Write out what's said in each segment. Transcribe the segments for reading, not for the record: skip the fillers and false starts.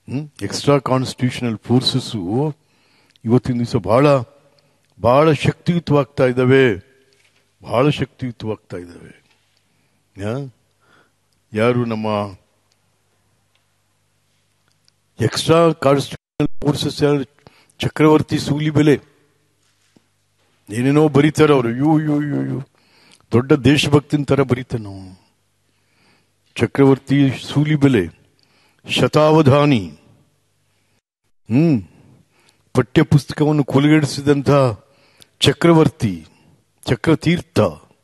Extra constitutional forces ಇವತ್ತಿನ ದಿವಸ ಬಹಳ ಬಹಳ ಶಕ್ತಿಯುತವಾಗ್ತಾ ಇದ್ದಾವೆ, ಬಹಳ ಶಕ್ತಿಯುತವಾಗ್ತಾ ಇದ್ದಾವೆ. ಯಾರು ನಮ್ಮ ಎಕ್ಸ್ಟ್ರಾ ಕಾನ್ಸ್ಟಿಟ್ಯೂಷನಲ್ ಫೋರ್ಸಸ್ ಯಾರು? ಚಕ್ರವರ್ತಿ ಸೂಲಿಬೆಲೆ ಏನೇನೋ ಬರೀತಾರ ಅವರು. ಯು ದೊಡ್ಡ ದೇಶಭಕ್ತಿನ ತರ ಬರೀತಾನ ನಾವು. ಚಕ್ರವರ್ತಿ ಸೂಲಿಬೆಲೆ, ಶತಾವಧಾನಿ, ಪಠ್ಯ ಪುಸ್ತಕವನ್ನು ಕೊಲೆಗಡಿಸಿದಂಥ ಚಕ್ರವರ್ತಿ, ಚಕ್ರತೀರ್ಥ,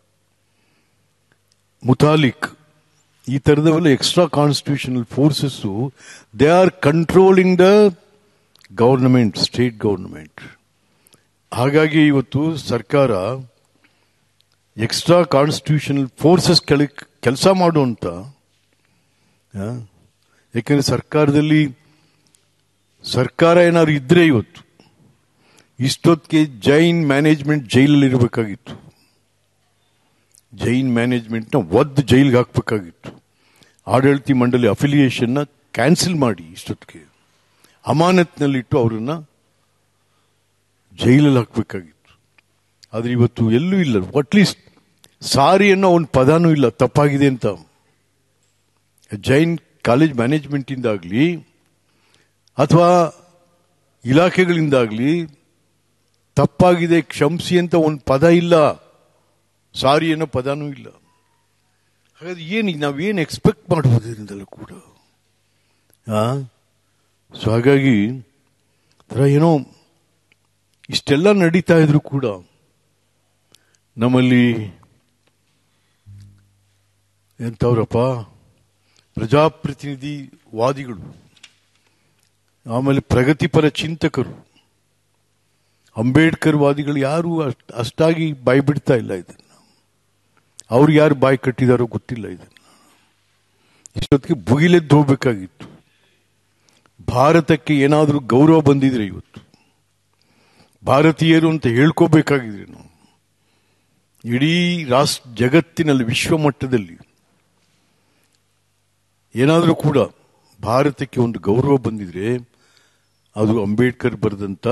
ಮುತಾಲಿಕ್, ಈ ತರದವೆಲ್ಲ extra constitutional forces. They are controlling the government, state government. ಹಾಗಾಗಿ ಇವತ್ತು ಸರ್ಕಾರ ಎಕ್ಸ್ಟ್ರಾ ಕಾನ್ಸ್ಟಿಟ್ಯೂಷನಲ್ ಫೋರ್ಸಸ್ ಕೆಲಸ ಮಾಡುವಂತ, ಯಾಕಂದ್ರೆ ಸರ್ಕಾರ ಏನಾದ್ರು ಇದ್ರೆ ಇವತ್ತು ಇಷ್ಟೊತ್ತಿಗೆ ಜೈನ್ ಮ್ಯಾನೇಜ್ಮೆಂಟ್ ಜೈಲಲ್ಲಿ ಇರಬೇಕಾಗಿತ್ತು. ಜೈನ್ ಮ್ಯಾನೇಜ್ಮೆಂಟ್ನ ಜೈಲ್ಗೆ ಹಾಕಬೇಕಾಗಿತ್ತು. ಆಡಳಿತ ಮಂಡಳಿ ಅಫಿಲಿಯೇಷನ್ನ ಕ್ಯಾನ್ಸಲ್ ಮಾಡಿ ಇಷ್ಟೊತ್ತಿಗೆ ಅಮಾನತ್ನಲ್ಲಿಟ್ಟು ಅವರನ್ನ ಜೈಲಲ್ಲಿ ಹಾಕಬೇಕಾಗಿತ್ತು. ಆದ್ರೆ ಇವತ್ತು ಎಲ್ಲೂ ಇಲ್ಲ. ಅಟ್ಲೀಸ್ಟ್ ಸಾರಿ ಅನ್ನೋ ಒಂದು ಪದಾನೂ ಇಲ್ಲ ತಪ್ಪಾಗಿದೆ ಅಂತ. ಜೈನ್ ಕಾಲೇಜ್ ಮ್ಯಾನೇಜ್ಮೆಂಟಿಂದಾಗ್ಲಿ ಅಥವಾ ಇಲಾಖೆಗಳಿಂದಾಗ್ಲಿ ತಪ್ಪಾಗಿದೆ ಕ್ಷಮಿಸಿ ಅಂತ ಒಂದು ಪದ ಇಲ್ಲ, ಸಾರಿ ಅನ್ನೋ ಪದಾನೂ ಇಲ್ಲ. ಹಾಗಾದ್ರೆ ನಾವೇನು ಎಕ್ಸ್ಪೆಕ್ಟ್ ಮಾಡಬಹುದು ಇದರಿಂದಲೂ ಕೂಡ. ಸೊ ಹಾಗಾಗಿ ಏನೋ ಇಷ್ಟೆಲ್ಲ ನಡೀತಾ ಇದ್ರು ಕೂಡ ನಮ್ಮಲ್ಲಿ ಎಂಥವ್ರಪ್ಪ ಪ್ರಜಾಪ್ರತಿನಿಧಿವಾದಿಗಳು, ಆಮೇಲೆ ಪ್ರಗತಿಪರ ಚಿಂತಕರು, ಅಂಬೇಡ್ಕರ್ ವಾದಿಗಳು ಯಾರು ಅಷ್ಟಾಗಿ ಬಾಯಿ ಬಿಡ್ತಾ ಇಲ್ಲ ಇದನ್ನ. ಅವ್ರು ಯಾರು ಬಾಯಿ ಕಟ್ಟಿದಾರೋ ಗೊತ್ತಿಲ್ಲ ಇದನ್ನ. ಇಷ್ಟೊತ್ತಿಗೆ ಭುಗಿಲೆದ್ದು ಹೋಗ್ಬೇಕಾಗಿತ್ತು. ಭಾರತಕ್ಕೆ ಏನಾದರೂ ಗೌರವ ಬಂದಿದ್ರೆ ಇವತ್ತು ಭಾರತೀಯರು ಅಂತ ಹೇಳ್ಕೋಬೇಕಾಗಿದ್ರೆ ನಾವು ಇಡೀ ಜಗತ್ತಿನಲ್ಲಿ ವಿಶ್ವ ಮಟ್ಟದಲ್ಲಿ ಏನಾದರೂ ಕೂಡ ಭಾರತಕ್ಕೆ ಒಂದು ಗೌರವ ಬಂದಿದ್ರೆ ಅದು ಅಂಬೇಡ್ಕರ್ ಬರೆದಂತ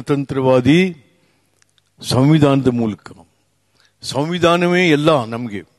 ಗಣತಂತ್ರವಾದಿ ಸಂವಿಧಾನದ ಮೂಲಕ. ಸಂವಿಧಾನವೇ ಎಲ್ಲ ನಮಗೆ.